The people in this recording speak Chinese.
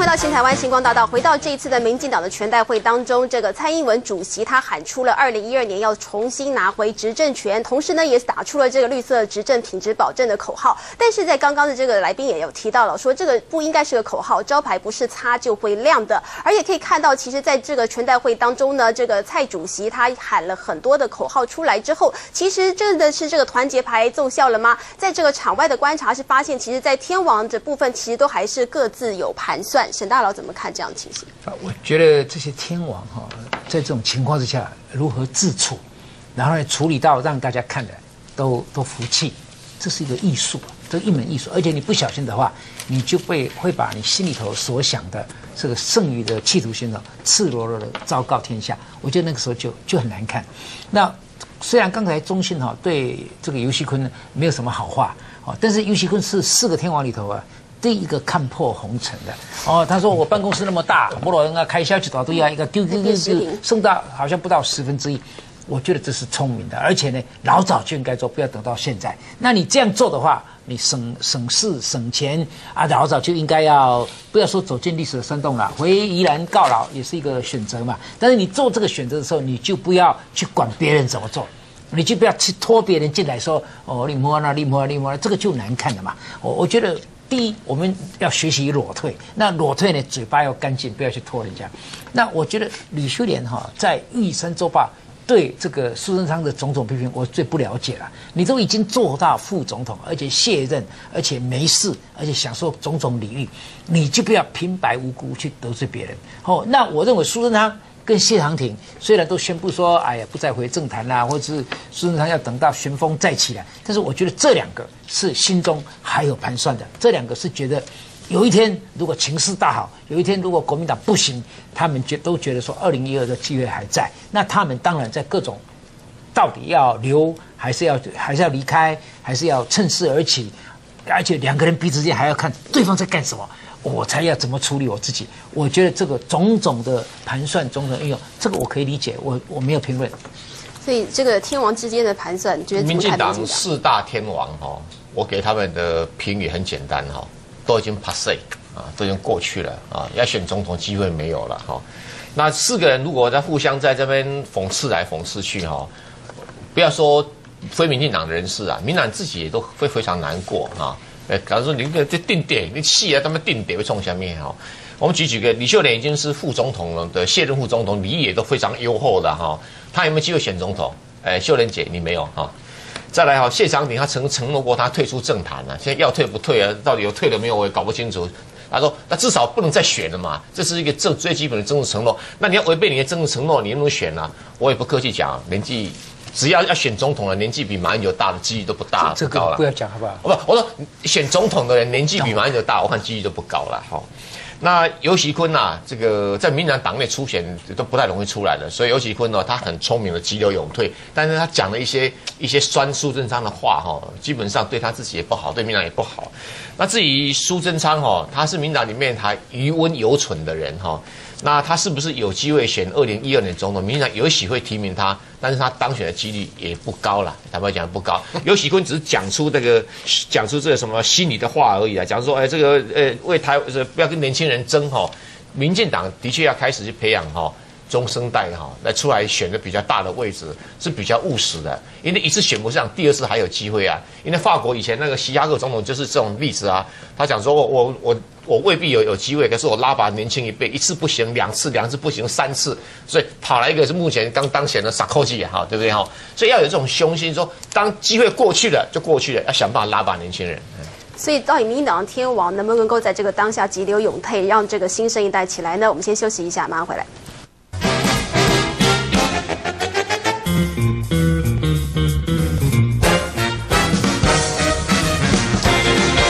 回到新台湾星光大道，回到这一次的民进党的全代会当中，这个蔡英文主席他喊出了2012年要重新拿回执政权，同时呢也打出了这个绿色执政品质保证的口号。但是在刚刚的这个来宾也有提到了，说这个不应该是个口号，招牌不是擦就会亮的。而也可以看到，其实在这个全代会当中呢，这个蔡主席他喊了很多的口号出来之后，其实真的是这个团结牌奏效了吗？在这个场外的观察是发现，其实在天王这部分其实都还是各自有盘算。沈大佬怎么看这样的情形？ 我觉得这些天王在这种情况之下如何自处，然后呢处理到让大家看的都服气，这是一个艺术，这是一门艺术。而且你不小心的话，你就会把你心里头所想的这个剩余的企图心赤裸裸的昭告天下。我觉得那个时候就很难看。那虽然刚才中信对这个游锡堃呢没有什么好话但是游锡堃是4个天王里头第一个看破红尘的他说我办公室那么大，摩罗人开销一大堆一个丢剩到好像不到1/10。我觉得这是聪明的，而且呢老早就应该做，不要等到现在。那你这样做的话，你省事省钱老早就应该要不要说走进历史的山洞了，回宜兰告老也是一个选择嘛。但是你做这个选择的时候，你就不要去管别人怎么做，你就不要去拖别人进来说你摸那你摸那，这个就难看了嘛。我觉得第一，我们要学习裸退。那裸退呢，嘴巴要干净，不要去拖人家。那我觉得吕秀莲在《玉山周报》对这个苏贞昌的种种批评，我最不了解了。你都已经做到副总统，而且卸任，而且没事，而且享受种种礼遇，你就不要平白无故去得罪别人。那我认为苏贞昌跟谢长廷虽然都宣布说，哎呀不再回政坛啦，或者是苏贞昌要等到旋风再起来，但是我觉得这两个是心中还有盘算的，这两个是觉得有一天如果情势大好，有一天如果国民党不行，他们都觉得说2012的机会还在，那他们当然在各种到底要留还是要离开，还是要趁势而起，而且两个人彼此之间还要看对方在干什么。我才要怎么处理我自己？我觉得这个种种的盘算、种种运用，这个我可以理解，我没有评论。 所以这个天王之间的盘算，你觉得怎么看？ 民进党4大天王我给他们的评语很简单都已经 passé 都已经过去了要选总统机会没有了那4个人如果互相在这边讽刺来讽刺去不要说非民进党的人士民进党自己也都会非常难过假如说你这定点，你戏他们定点会冲下面我们举个，李秀莲已经是副总统了的，卸任副总统，礼仪也都非常优厚的他有没有机会选总统？秀莲姐你没有再来谢长廷他曾承诺过他退出政坛现在要退不退到底有退了没有我也搞不清楚。他说那至少不能再选了嘛，这是一个最基本的政治承诺。那你要违背你的政治承诺，你能不能选我也不客气讲，年纪。只要选总统的年纪比马英九大的几率都不大， 这个不要讲好不好？ 我说选总统的人年纪比马英九大，我看几率都不高了那游锡堃这个在民进党党内初选都不太容易出来的，所以游锡堃他很聪明的急流勇退，但是他讲了一些酸苏贞昌的话基本上对他自己也不好，对民进党也不好。那至于苏贞昌他是民进党里面还余温犹存的人那他是不是有机会选2012年总统？民进党有许会提名他，但是他当选的几率也不高了。坦白讲不高。游锡堃只是讲出这个什么心里的话而已讲说这个为台不要跟年轻人争民进党的确要开始去培养中生代来出来选个比较大的位置是比较务实的，因为一次选不上，第二次还有机会因为法国以前那个希拉克总统就是这种例子他讲说我未必有机会，可是我拉拔年轻一辈，一次不行，2次不行，3次，所以跑来一个是目前刚当选的萨科齐对不对所以要有这种雄心，说当机会过去了就过去了，要想办法拉拔年轻人。 所以到底民进党的天王能不能够在这个当下急流勇退，让这个新生一代起来呢？我们先休息一下，马上回来。